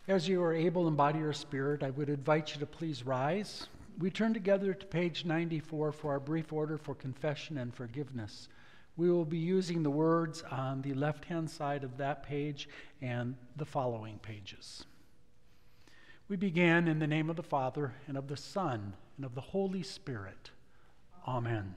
As you are able and body or spirit, I would invite you to please rise. We turn together to page 94 for our brief order for confession and forgiveness. We will be using the words on the left-hand side of that page and the following pages. We begin in the name of the Father, and of the Son, and of the Holy Spirit. Amen.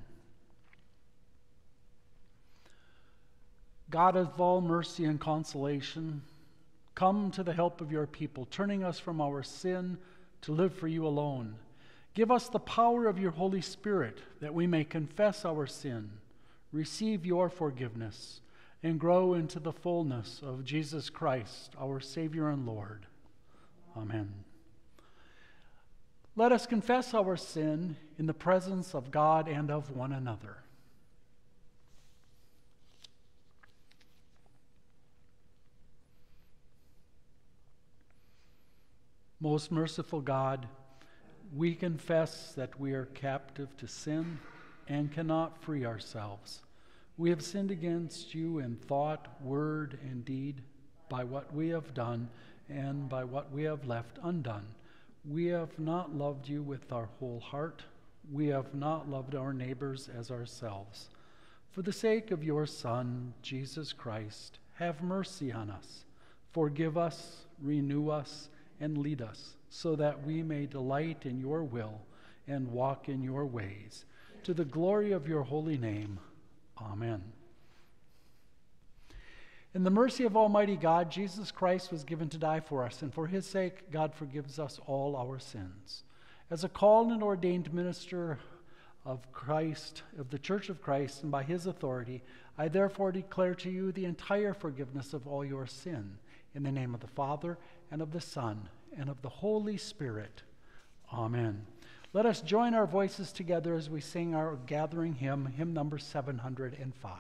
God of all mercy and consolation, come to the help of your people, turning us from our sin to live for you alone. Give us the power of your Holy Spirit, that we may confess our sin, receive your forgiveness, and grow into the fullness of Jesus Christ, our Savior and Lord. Amen. Let us confess our sin in the presence of God and of one another. Most merciful God, we confess that we are captive to sin and cannot free ourselves. We have sinned against you in thought, word, and deed, by what we have done and by what we have left undone. We have not loved you with our whole heart. We have not loved our neighbors as ourselves. For the sake of your Son, Jesus Christ, have mercy on us. Forgive us, renew us, and lead us, so that we may delight in your will and walk in your ways. To the glory of your holy name. Amen. In the mercy of Almighty God, Jesus Christ was given to die for us, and for his sake, God forgives us all our sins. As a called and ordained minister of Christ, of the Church of Christ, and by his authority, I therefore declare to you the entire forgiveness of all your sin, in the name of the Father, and of the Son, and of the Holy Spirit. Amen. Let us join our voices together as we sing our gathering hymn, hymn number 705.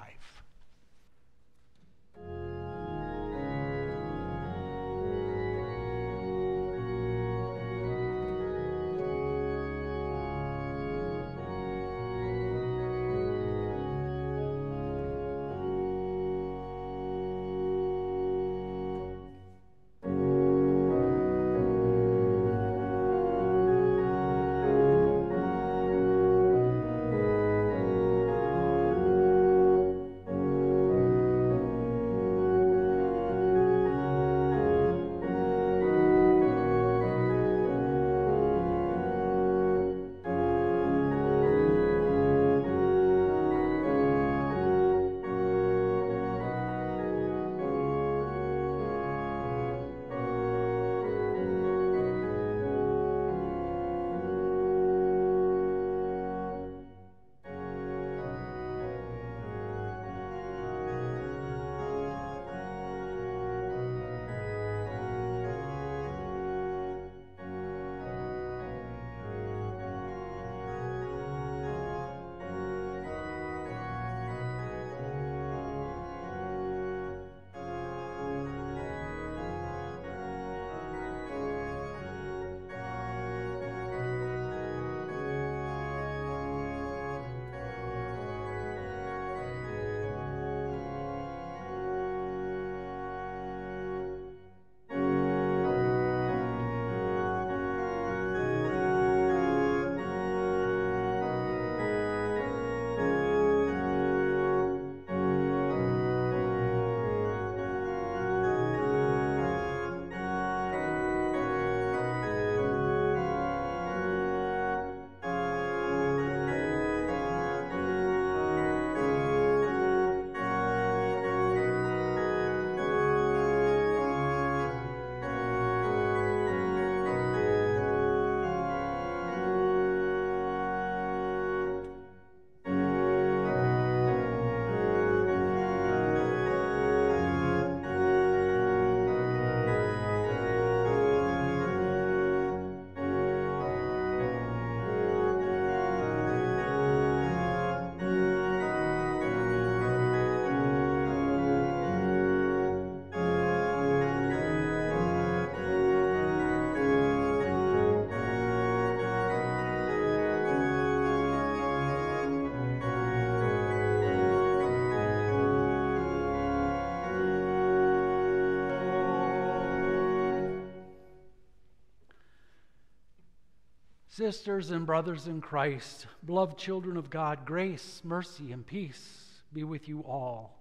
Sisters and brothers in Christ, beloved children of God, grace, mercy, and peace be with you all.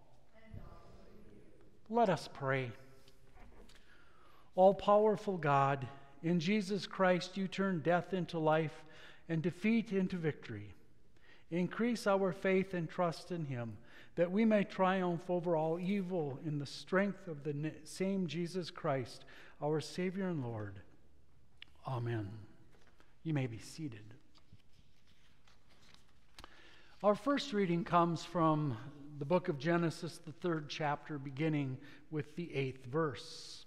Let us pray. All-powerful God, in Jesus Christ you turn death into life and defeat into victory. Increase our faith and trust in him, that we may triumph over all evil in the strength of the same Jesus Christ, our Savior and Lord. Amen. You may be seated. Our first reading comes from the book of Genesis, the 3rd chapter, beginning with the 8th verse.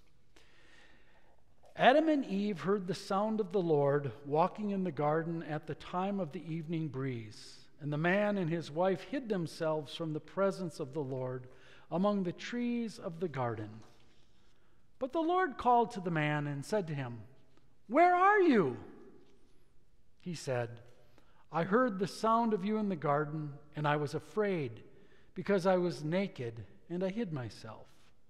Adam and Eve heard the sound of the Lord walking in the garden at the time of the evening breeze. And the man and his wife hid themselves from the presence of the Lord among the trees of the garden. But the Lord called to the man and said to him, "Where are you?" He said, "I heard the sound of you in the garden, and I was afraid, because I was naked, and I hid myself."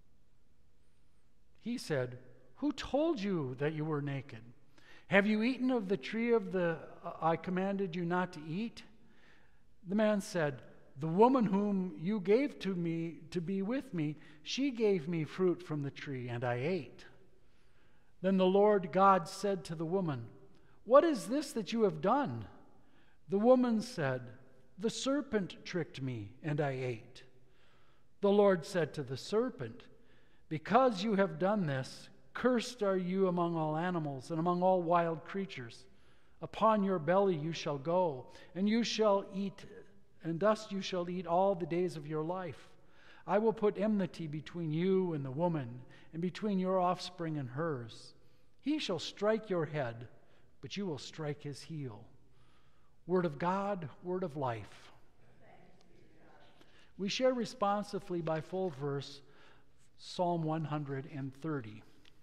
He said, "Who told you that you were naked? Have you eaten of the tree I commanded you not to eat?" The man said, "The woman whom you gave to me to be with me, she gave me fruit from the tree, and I ate." Then the Lord God said to the woman, "What is this that you have done?" The woman said, "The serpent tricked me, and I ate." The Lord said to the serpent, "Because you have done this, cursed are you among all animals and among all wild creatures. Upon your belly you shall go, and you shall eat, and dust you shall eat all the days of your life. I will put enmity between you and the woman, and between your offspring and hers. He shall strike your head, but you will strike his heel." Word of God, word of life. We share responsively by full verse Psalm 130.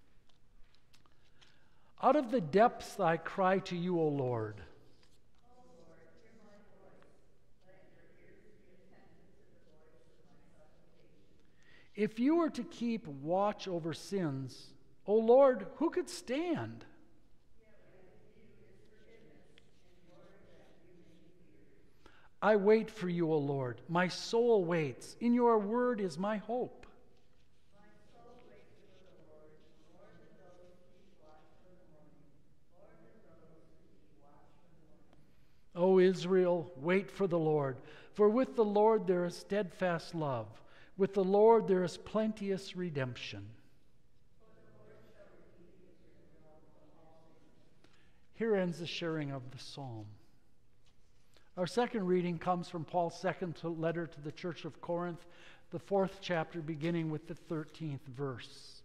Out of the depths I cry to you, O Lord. O Lord, hear my voice. Let your ears be attentive to the voice of my supplication. If you were to keep watch over sins, O Lord, who could stand? Yet with you is forgiveness, and your wrath you may be feared. I wait for you, O Lord. My soul waits. In your word is my hope. My soul waits for the Lord, more than those who keep watch for the morning, more than those who keep watch for the morning. O Israel, wait for the Lord. For with the Lord there is steadfast love. With the Lord there is plenteous redemption. For the Lord shall redeem Israel from all things. Here ends the sharing of the psalm. Our second reading comes from Paul's second letter to the church of Corinth, the 4th chapter, beginning with the 13th verse.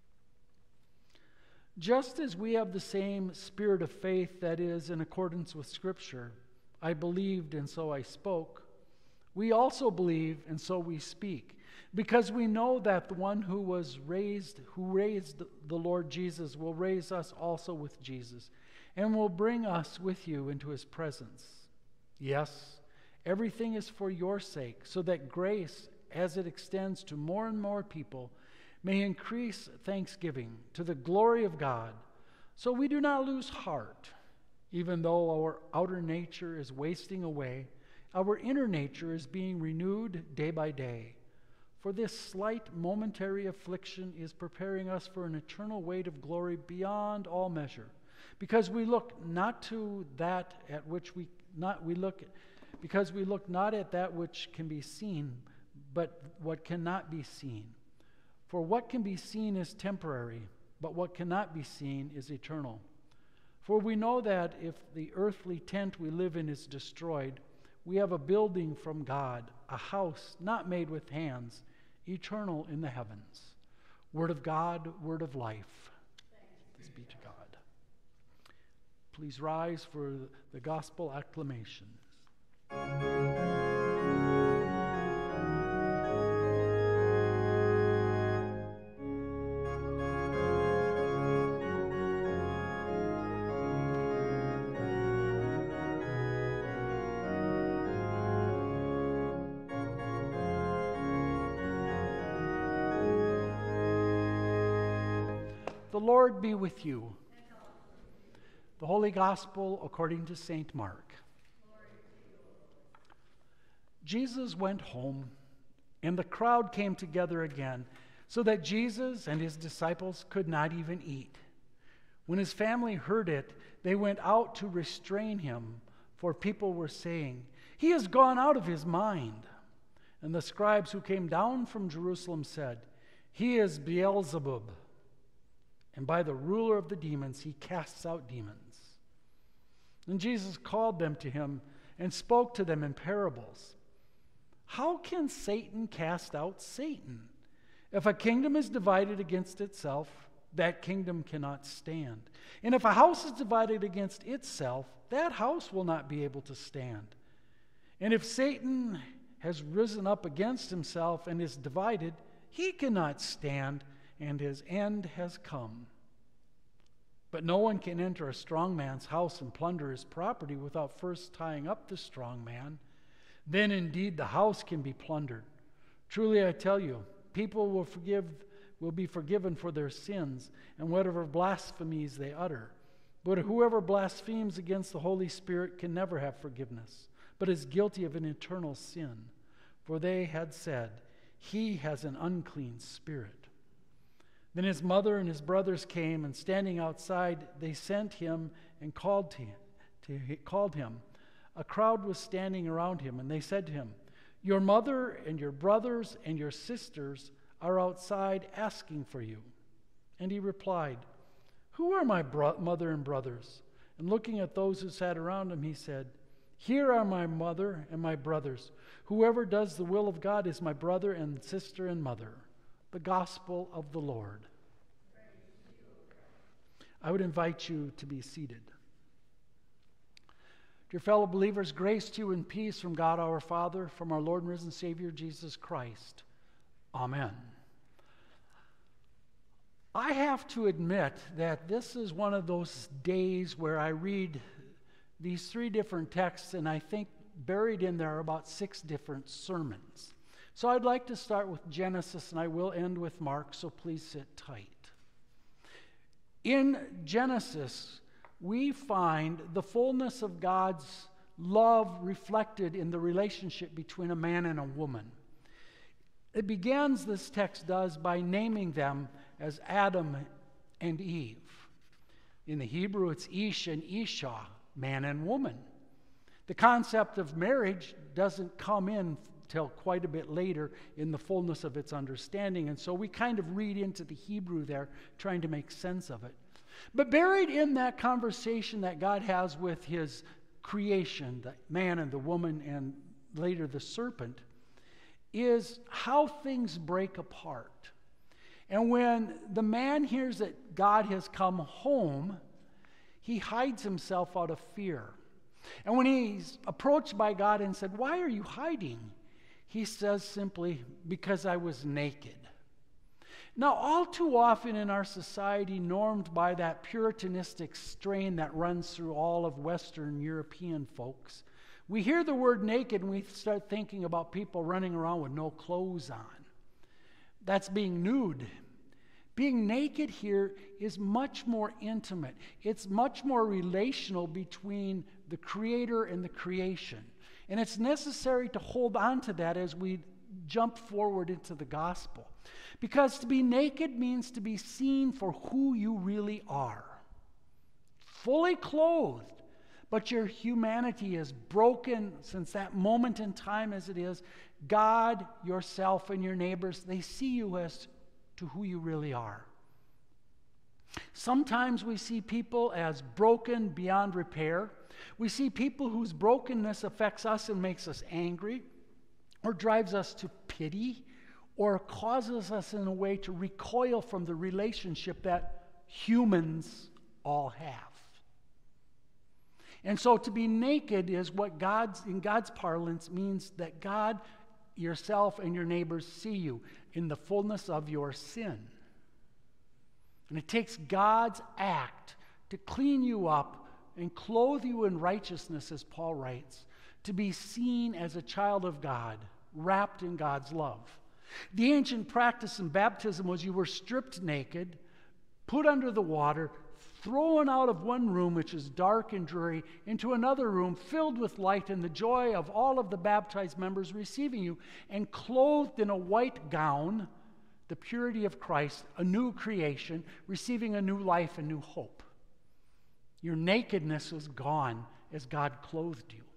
Just as we have the same spirit of faith that is in accordance with Scripture, I believed and so I spoke, we also believe and so we speak, because we know that the one who raised the Lord Jesus will raise us also with Jesus, and will bring us with you into his presence. Yes, everything is for your sake, so that grace, as it extends to more and more people, may increase thanksgiving to the glory of God. So we do not lose heart. Even though our outer nature is wasting away, our inner nature is being renewed day by day. For this slight momentary affliction is preparing us for an eternal weight of glory beyond all measure, because we look not at that which can be seen, but what cannot be seen. For what can be seen is temporary, but what cannot be seen is eternal. For we know that if the earthly tent we live in is destroyed, we have a building from God, a house not made with hands, eternal in the heavens. Word of God, word of life. Thanks be to God. Please rise for the gospel acclamation. The Lord be with you. The The Holy Gospel according to St. Mark. Jesus went home, and the crowd came together again, so that Jesus and his disciples could not even eat. When his family heard it, they went out to restrain him, for people were saying, "He has gone out of his mind." And the scribes who came down from Jerusalem said, "He is Beelzebub, and by the ruler of the demons he casts out demons." And Jesus called them to him and spoke to them in parables. "How can Satan cast out Satan? If a kingdom is divided against itself, that kingdom cannot stand. And if a house is divided against itself, that house will not be able to stand. And if Satan has risen up against himself and is divided, he cannot stand, and his end has come. But no one can enter a strong man's house and plunder his property without first tying up the strong man. Then indeed the house can be plundered. Truly I tell you, people will be forgiven for their sins and whatever blasphemies they utter. But whoever blasphemes against the Holy Spirit can never have forgiveness, but is guilty of an eternal sin. For they had said, 'He has an unclean spirit.' Then his mother and his brothers came, and standing outside, they sent him and called him. A crowd was standing around him, and they said to him, 'Your mother and your brothers and your sisters are outside asking for you.' And he replied, 'Who are my mother and brothers?' And looking at those who sat around him, he said, 'Here are my mother and my brothers. Whoever does the will of God is my brother and sister and mother.'" The gospel of the Lord. I would invite you to be seated. Dear fellow believers, grace to you and peace from God our Father, from our Lord and risen Savior Jesus Christ. Amen. I have to admit that this is one of those days where I read these 3 different texts, and I think buried in there are about 6 different sermons. So I'd like to start with Genesis, and I will end with Mark, so please sit tight. In Genesis, we find the fullness of God's love reflected in the relationship between a man and a woman. It begins, this text does, by naming them as Adam and Eve. In the Hebrew, it's Ish and Isha, man and woman. The concept of marriage doesn't come in till quite a bit later in the fullness of its understanding, and so we kind of read into the Hebrew there, trying to make sense of it. But buried in that conversation that God has with his creation, the man and the woman and later the serpent, is how things break apart. And when the man hears that God has come home, he hides himself out of fear. And when he's approached by God and said, "Why are you hiding?" he says simply, "Because I was naked." Now, all too often in our society, normed by that puritanistic strain that runs through all of Western European folks, we hear the word naked and we start thinking about people running around with no clothes on. That's being nude. Being naked here is much more intimate. It's much more relational between the Creator and the creation. And it's necessary to hold on to that as we jump forward into the gospel. Because to be naked means to be seen for who you really are. Fully clothed, but your humanity is broken since that moment in time as it is. God, yourself, and your neighbors, they see you as to who you really are. Sometimes we see people as broken beyond repair. We see people whose brokenness affects us and makes us angry, or drives us to pity, or causes us in a way to recoil from the relationship that humans all have. And so to be naked is what in God's parlance means that God, yourself, and your neighbors see you in the fullness of your sin. And it takes God's act to clean you up and clothe you in righteousness, as Paul writes, to be seen as a child of God, wrapped in God's love. The ancient practice in baptism was you were stripped naked, put under the water, thrown out of one room, which is dark and dreary, into another room filled with light and the joy of all of the baptized members receiving you, and clothed in a white gown, the purity of Christ, a new creation, receiving a new life and new hope. Your nakedness was gone as God clothed you.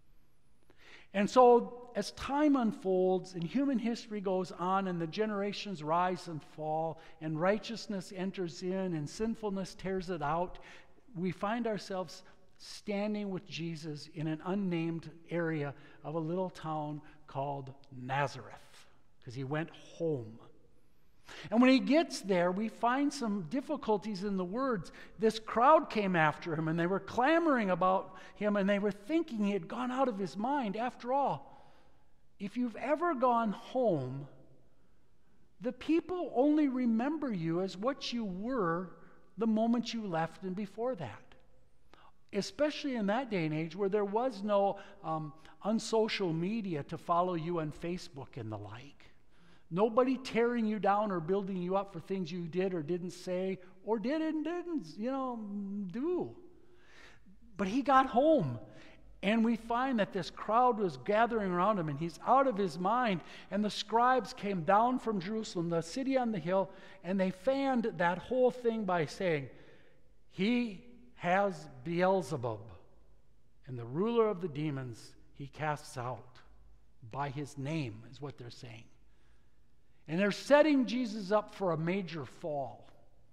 And so, as time unfolds and human history goes on and the generations rise and fall and righteousness enters in and sinfulness tears it out, we find ourselves standing with Jesus in an unnamed area of a little town called Nazareth, because he went home. And when he gets there, we find some difficulties in the words. This crowd came after him, and they were clamoring about him, and they were thinking he had gone out of his mind. After all, if you've ever gone home, the people only remember you as what you were the moment you left and before that. Especially in that day and age where there was no unsocial media to follow you on Facebook and the like. Nobody tearing you down or building you up for things you did or didn't say or did and didn't, do. But he got home, and we find that this crowd was gathering around him, and he's out of his mind. And the scribes came down from Jerusalem, the city on the hill, and they fanned that whole thing by saying, he has Beelzebub, and the ruler of the demons he casts out. By his name is what they're saying. And they're setting Jesus up for a major fall.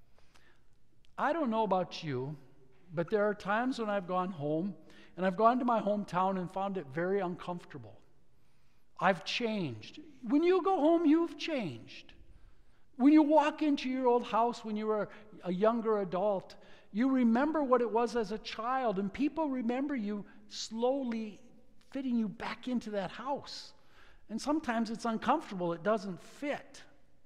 I don't know about you, but there are times when I've gone home, and I've gone to my hometown and found it very uncomfortable. I've changed. When you go home, you've changed. When you walk into your old house when you were a younger adult, you remember what it was as a child, and people remember you slowly fitting you back into that house. And sometimes it's uncomfortable. It doesn't fit.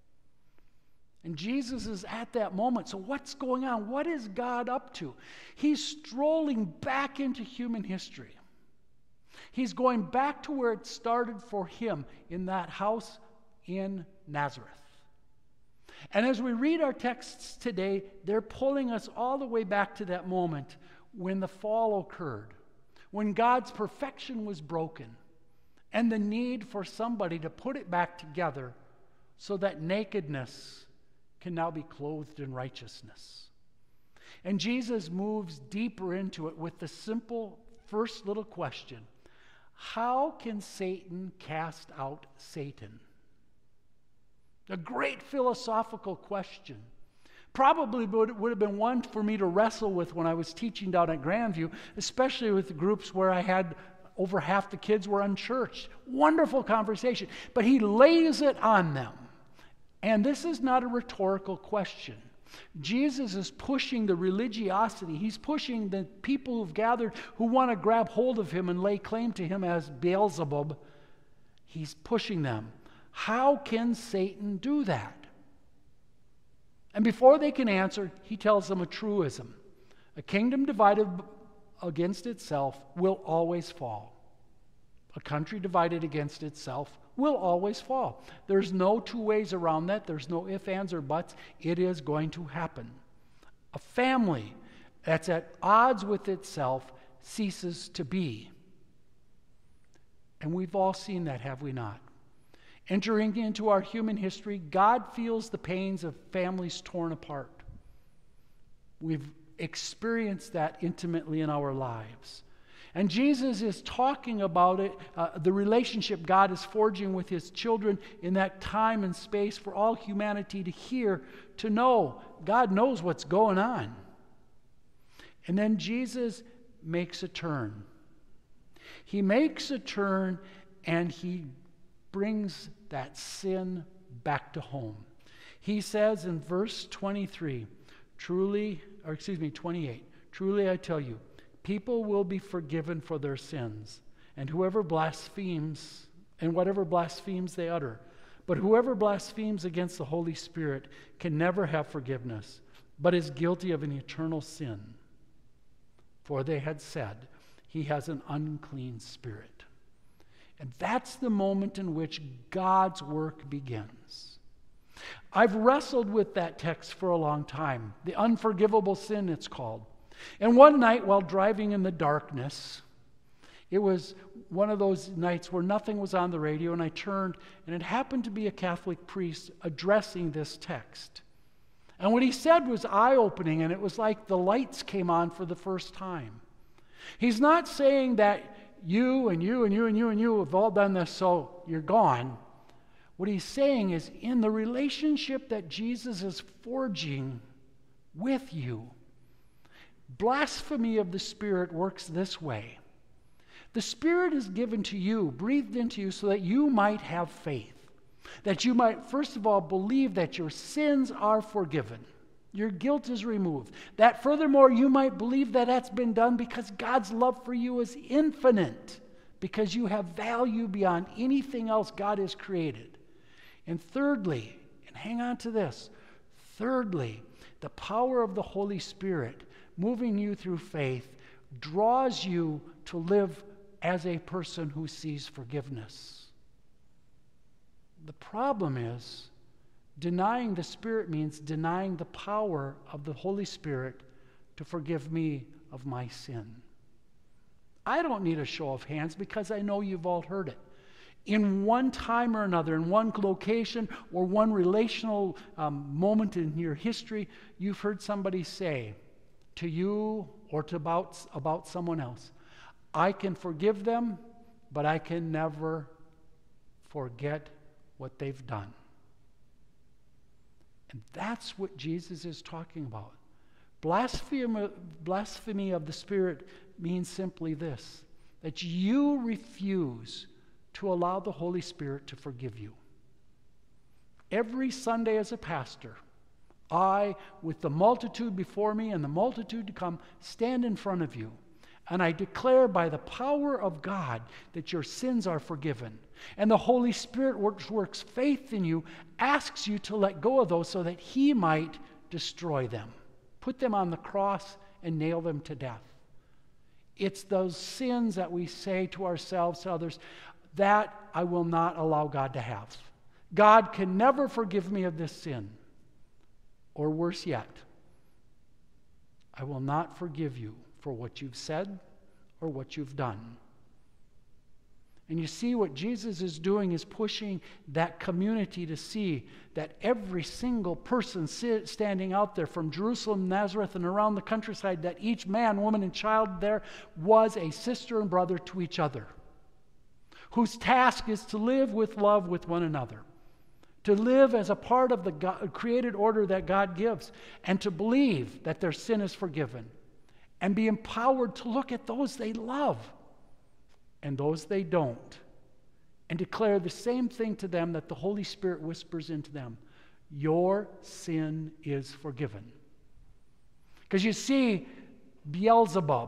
And Jesus is at that moment. So what's going on? What is God up to? He's strolling back into human history. He's going back to where it started for him, in that house in Nazareth. And as we read our texts today, they're pulling us all the way back to that moment when the fall occurred, when God's perfection was broken, and the need for somebody to put it back together so that nakedness can now be clothed in righteousness. And Jesus moves deeper into it with the simple first little question: how can Satan cast out Satan? A great philosophical question. Probably would have been one for me to wrestle with when I was teaching down at Grandview, especially with the groups where I had over half the kids were unchurched. Wonderful conversation. But he lays it on them. And this is not a rhetorical question. Jesus is pushing the religiosity. He's pushing the people who've gathered who want to grab hold of him and lay claim to him as Beelzebub. He's pushing them. How can Satan do that? And before they can answer, he tells them a truism. A kingdom divided against itself will always fall. A country divided against itself will always fall. There's no two ways around that. There's no ifs, ands, or buts. It is going to happen. A family that's at odds with itself ceases to be. And we've all seen that, have we not? Entering into our human history, God feels the pains of families torn apart. We've experienced that intimately in our lives. And Jesus is talking about it, the relationship God is forging with his children in that time and space for all humanity to hear, to know. God knows what's going on. And then Jesus makes a turn. He makes a turn and he brings that sin back to home. He says in verse 28, truly I tell you, people will be forgiven for their sins, and whatever blasphemes they utter. But whoever blasphemes against the Holy Spirit can never have forgiveness, but is guilty of an eternal sin. For they had said, he has an unclean spirit. And that's the moment in which God's work begins. I've wrestled with that text for a long time. The unforgivable sin, it's called. And one night while driving in the darkness, it was one of those nights where nothing was on the radio, and I turned, and it happened to be a Catholic priest addressing this text. And what he said was eye-opening, and it was like the lights came on for the first time. He's not saying that you and you and you and you and you have all done this, so you're gone. What he's saying is, in the relationship that Jesus is forging with you, blasphemy of the Spirit works this way. The Spirit is given to you, breathed into you, so that you might have faith. That you might, first of all, believe that your sins are forgiven. Your guilt is removed. That furthermore, you might believe that that's been done because God's love for you is infinite. Because you have value beyond anything else God has created. And thirdly, and hang on to this, thirdly, the power of the Holy Spirit moving you through faith draws you to live as a person who sees forgiveness. The problem is, denying the Spirit means denying the power of the Holy Spirit to forgive me of my sin. I don't need a show of hands because I know you've all heard it. In one time or another, in one location or one relational moment in your history, you've heard somebody say to you or to about someone else, I can forgive them, but I can never forget what they've done. And that's what Jesus is talking about. Blasphemy of the Spirit means simply this, that you refuse to allow the Holy Spirit to forgive you. Every Sunday as a pastor, I, with the multitude before me and the multitude to come, stand in front of you, and I declare by the power of God that your sins are forgiven. And the Holy Spirit works faith in you, asks you to let go of those so that He might destroy them, put them on the cross and nail them to death. It's those sins that we say to ourselves, to others, that I will not allow God to have. God can never forgive me of this sin. Or worse yet, I will not forgive you for what you've said or what you've done. And you see what Jesus is doing is pushing that community to see that every single person standing out there from Jerusalem, Nazareth, and around the countryside, that each man, woman, and child there was a sister and brother to each other, whose task is to live with love with one another, to live as a part of the created order that God gives, and to believe that their sin is forgiven, and be empowered to look at those they love and those they don't, and declare the same thing to them that the Holy Spirit whispers into them. Your sin is forgiven. Because you see, Beelzebub,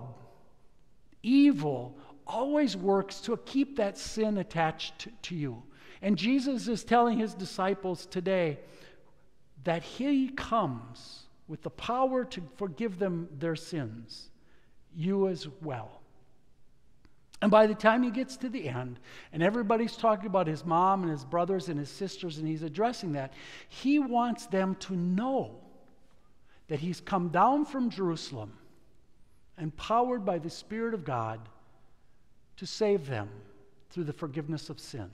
evil, always works to keep that sin attached to you. And Jesus is telling His disciples today that He comes with the power to forgive them their sins, you as well. And by the time He gets to the end, and everybody's talking about His mom and His brothers and His sisters, and He's addressing that, He wants them to know that He's come down from Jerusalem, empowered by the Spirit of God, to save them through the forgiveness of sin.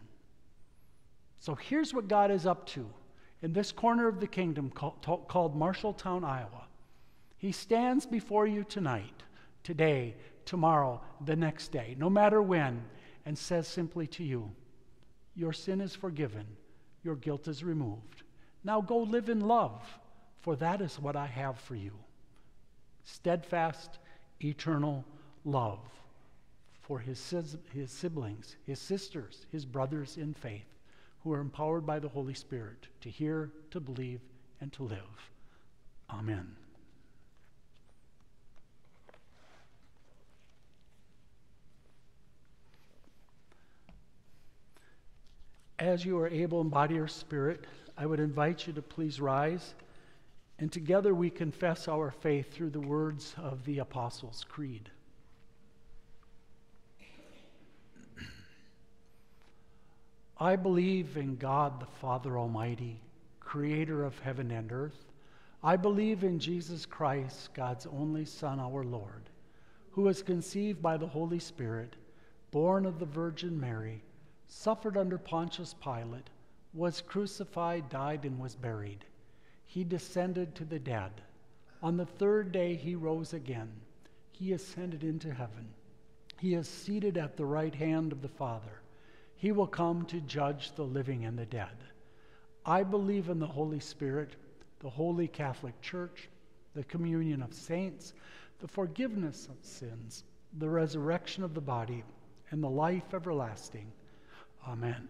So here's what God is up to in this corner of the kingdom called Marshalltown, Iowa. He stands before you tonight, today, tomorrow, the next day, no matter when, and says simply to you, your sin is forgiven, your guilt is removed. Now go live in love, for that is what I have for you. Steadfast, eternal love for his siblings, his sisters, his brothers in faith, who are empowered by the Holy Spirit to hear, to believe, and to live. Amen. As you are able in body or spirit, I would invite you to please rise, and together we confess our faith through the words of the Apostles' Creed. I believe in God the Father Almighty, creator of heaven and earth. I believe in Jesus Christ, God's only Son, our Lord, who was conceived by the Holy Spirit, born of the Virgin Mary, suffered under Pontius Pilate, was crucified, died, and was buried. He descended to the dead. On the third day he rose again. He ascended into heaven. He is seated at the right hand of the Father. He will come to judge the living and the dead. I believe in the Holy Spirit, the Holy Catholic Church, the communion of saints, the forgiveness of sins, the resurrection of the body, and the life everlasting. Amen.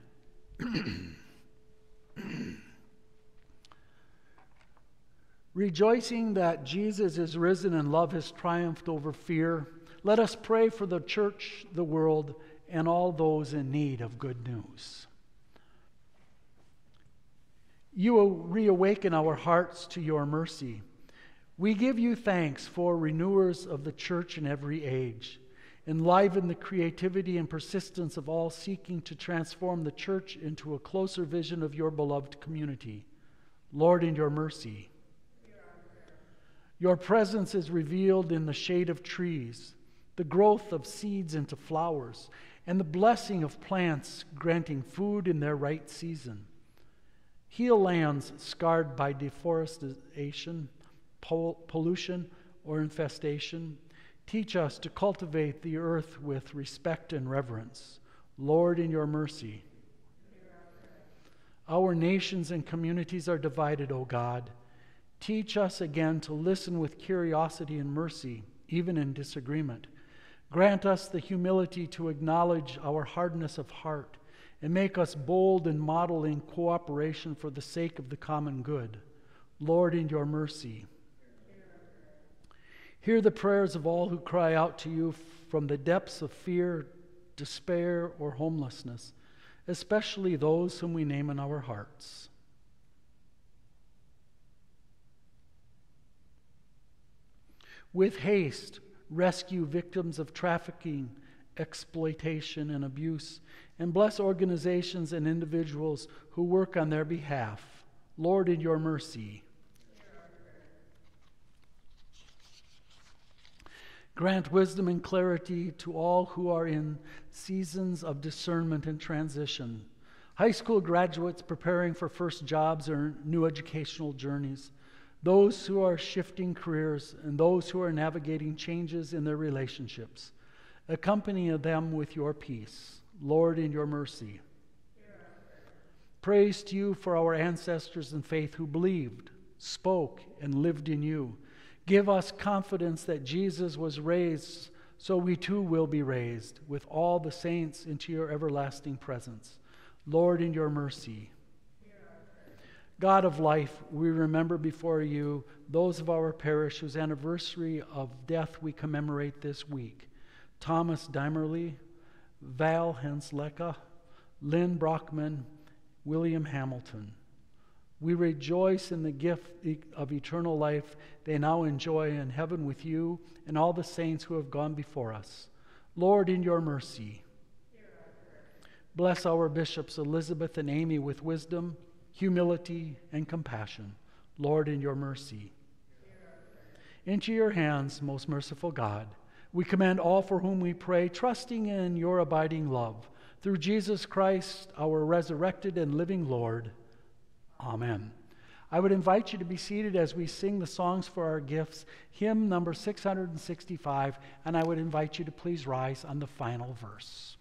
Rejoicing that Jesus is risen and love has triumphed over fear, let us pray for the church, the world, and all those in need of good news. You will reawaken our hearts to your mercy. We give you thanks for renewers of the church in every age. Enliven the creativity and persistence of all seeking to transform the church into a closer vision of your beloved community. Lord, in your mercy. Your presence is revealed in the shade of trees, the growth of seeds into flowers, and the blessing of plants granting food in their right season. Heal lands scarred by deforestation, pollution, or infestation. Teach us to cultivate the earth with respect and reverence. Lord, in your mercy. Our nations and communities are divided, O God. Teach us again to listen with curiosity and mercy, even in disagreement. Grant us the humility to acknowledge our hardness of heart and make us bold in modeling cooperation for the sake of the common good. Lord, in your mercy. Hear the prayers of all who cry out to you from the depths of fear, despair, or homelessness, especially those whom we name in our hearts. With haste, rescue victims of trafficking, exploitation, and abuse, and bless organizations and individuals who work on their behalf. Lord, in your mercy. Grant wisdom and clarity to all who are in seasons of discernment and transition. High school graduates preparing for first jobs or new educational journeys, those who are shifting careers, and those who are navigating changes in their relationships. Accompany them with your peace. Lord, in your mercy. Praise to you for our ancestors in faith who believed, spoke, and lived in you. Give us confidence that Jesus was raised, so we too will be raised with all the saints into your everlasting presence. Lord, in your mercy. God of life, we remember before you those of our parish whose anniversary of death we commemorate this week. Thomas Dimerly, Val Henslecka, Lynn Brockman, William Hamilton. We rejoice in the gift of eternal life they now enjoy in heaven with you and all the saints who have gone before us. Lord, in your mercy. Bless our bishops Elizabeth and Amy with wisdom, humility, and compassion. Lord, in your mercy. Into your hands, most merciful God, we commend all for whom we pray, trusting in your abiding love. Through Jesus Christ, our resurrected and living Lord. Amen. I would invite you to be seated as we sing the songs for our gifts, hymn number 665, and I would invite you to please rise on the final verse.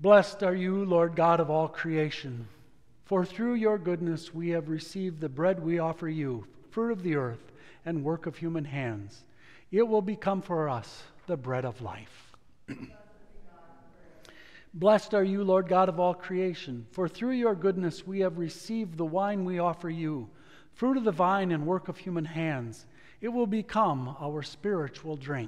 Blessed are you, Lord God of all creation, for through your goodness we have received the bread we offer you, fruit of the earth and work of human hands. It will become for us the bread of life. Blessed are you, Lord God of all creation, for through your goodness we have received the wine we offer you, fruit of the vine and work of human hands. It will become our spiritual drink.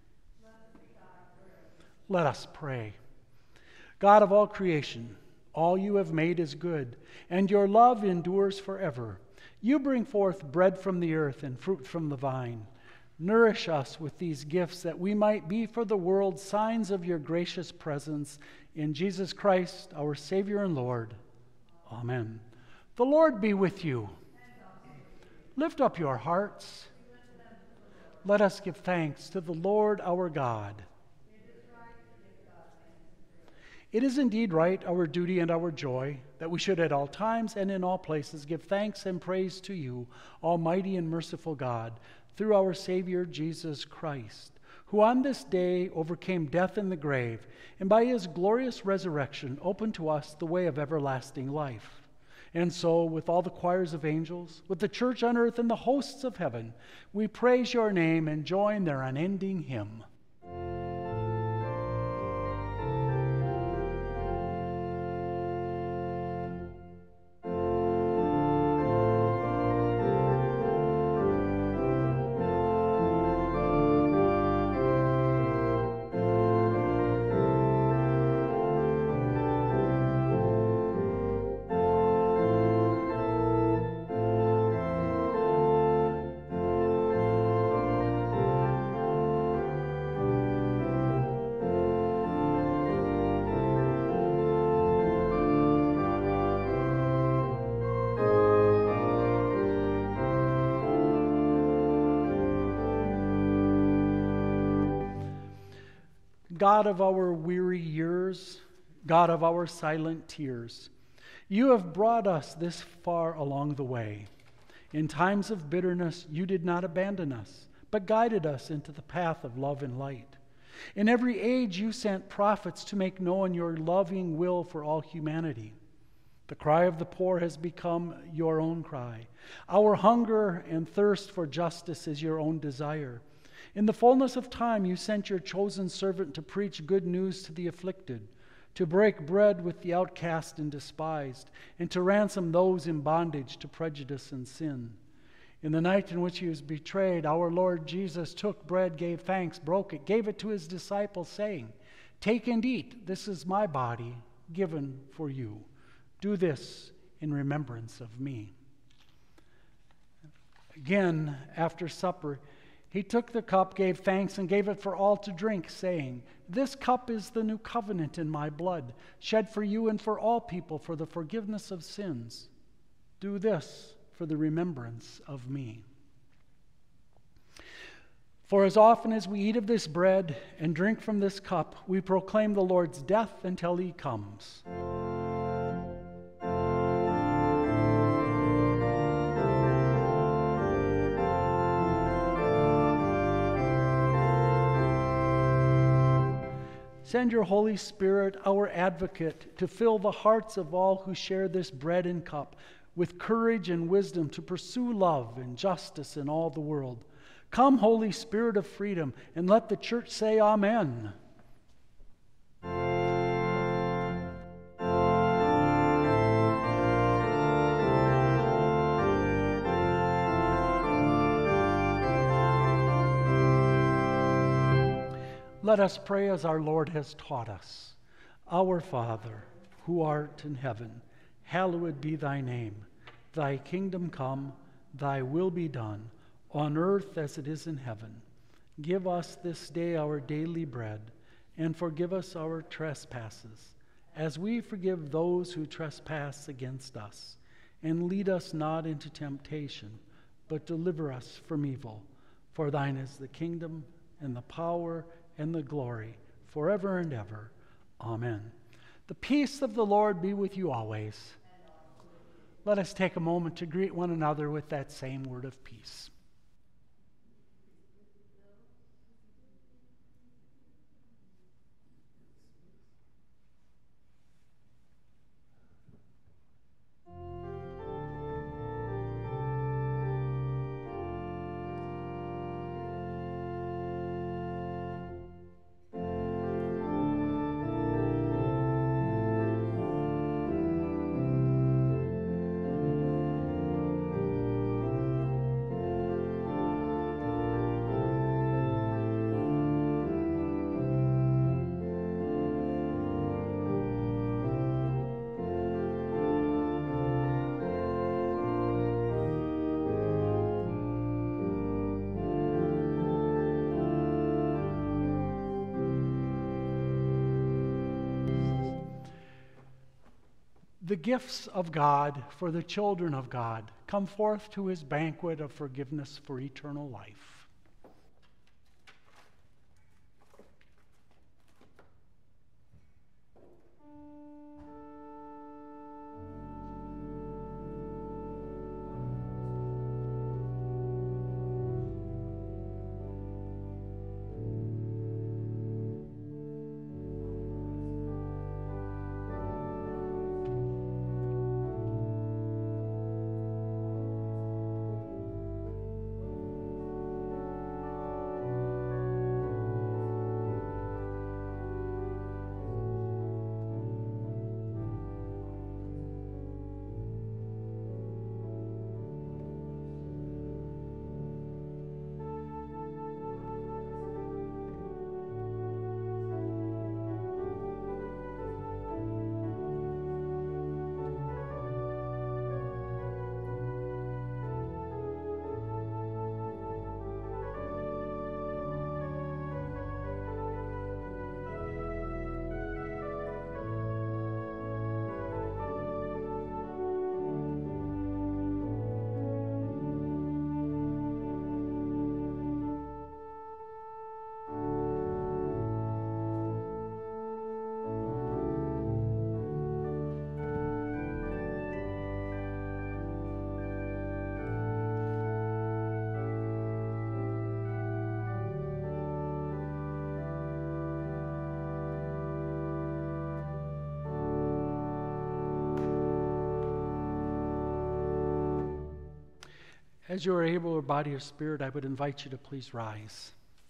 Let us pray. God of all creation, all you have made is good, and your love endures forever. You bring forth bread from the earth and fruit from the vine. Nourish us with these gifts that we might be for the world signs of your gracious presence. In Jesus Christ, our Savior and Lord. Amen. The Lord be with you. Lift up your hearts. Let us give thanks to the Lord our God. It is indeed right, our duty and our joy, that we should at all times and in all places give thanks and praise to you, Almighty and merciful God, through our Savior Jesus Christ, who on this day overcame death in the grave, and by his glorious resurrection opened to us the way of everlasting life. And so, with all the choirs of angels, with the church on earth and the hosts of heaven, we praise your name and join their unending hymn. God of our weary years, God of our silent tears, you have brought us this far along the way. In times of bitterness, you did not abandon us, but guided us into the path of love and light. In every age, you sent prophets to make known your loving will for all humanity. The cry of the poor has become your own cry. Our hunger and thirst for justice is your own desire. In the fullness of time, you sent your chosen servant to preach good news to the afflicted, to break bread with the outcast and despised, and to ransom those in bondage to prejudice and sin. In the night in which he was betrayed, our Lord Jesus took bread, gave thanks, broke it, gave it to his disciples, saying, "Take and eat, this is my body given for you. Do this in remembrance of me." Again, after supper, he took the cup, gave thanks, and gave it for all to drink, saying, "This cup is the new covenant in my blood, shed for you and for all people for the forgiveness of sins. Do this for the remembrance of me." For as often as we eat of this bread and drink from this cup, we proclaim the Lord's death until he comes. Send your Holy Spirit, our advocate, to fill the hearts of all who share this bread and cup with courage and wisdom to pursue love and justice in all the world. Come, Holy Spirit of freedom, and let the church say Amen. Let us pray as our Lord has taught us. Our Father, who art in heaven, hallowed be thy name. Thy kingdom come, thy will be done, on earth as it is in heaven. Give us this day our daily bread, and forgive us our trespasses, as we forgive those who trespass against us. And lead us not into temptation, but deliver us from evil. For thine is the kingdom, and the power, and the glory, forever and ever. Amen. The peace of the Lord be with you always. Let us take a moment to greet one another with that same word of peace. The gifts of God for the children of God come forth to his banquet of forgiveness for eternal life. As you are able, or body or spirit, I would invite you to please rise.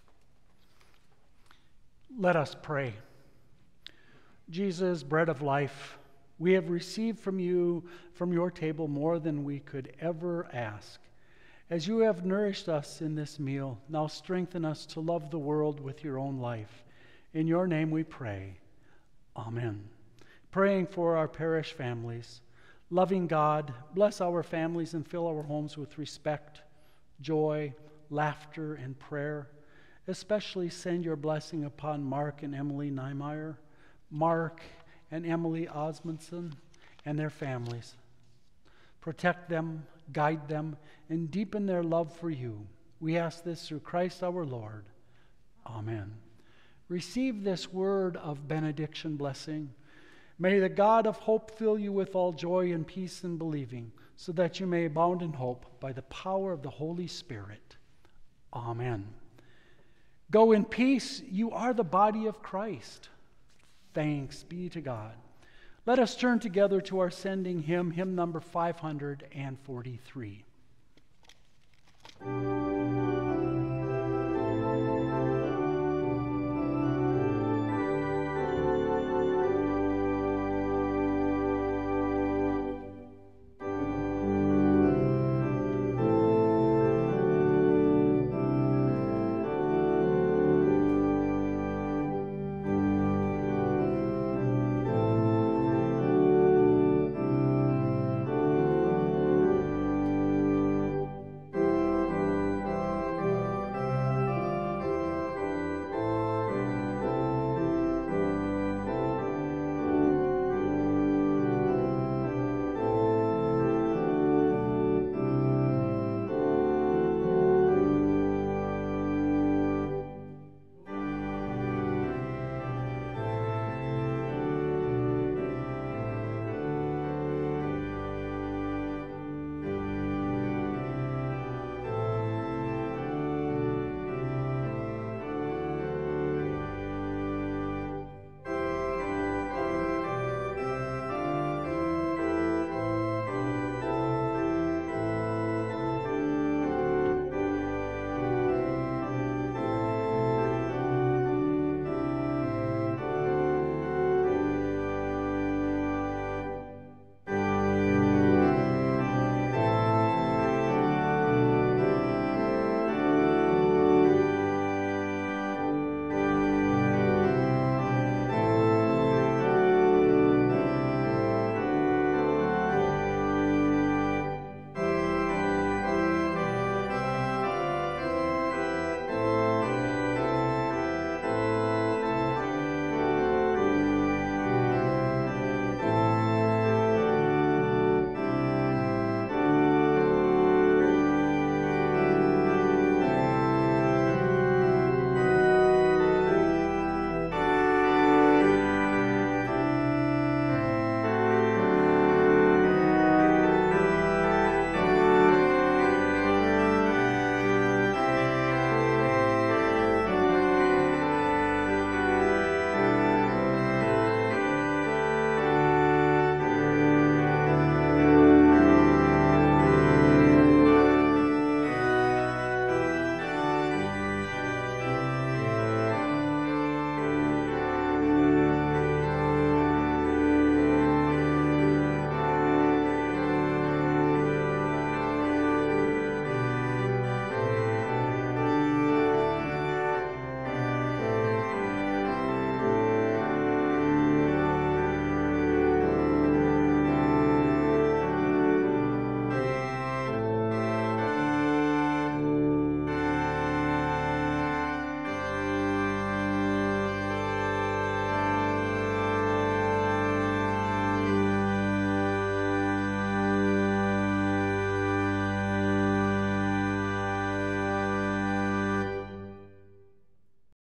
Let us pray. Jesus, bread of life, we have received from you, from your table, more than we could ever ask. As you have nourished us in this meal, now strengthen us to love the world with your own life. In your name we pray. Amen. Praying for our parish families. Loving God, bless our families and fill our homes with respect, joy, laughter, and prayer. Especially send your blessing upon Mark and Emily Niemeyer, Mark and Emily Osmondson, and their families. Protect them, guide them, and deepen their love for you. We ask this through Christ our Lord. Amen. Receive this word of benediction blessing. May the God of hope fill you with all joy and peace in believing, so that you may abound in hope by the power of the Holy Spirit. Amen. Go in peace. You are the body of Christ. Thanks be to God. Let us turn together to our sending hymn, hymn number 543.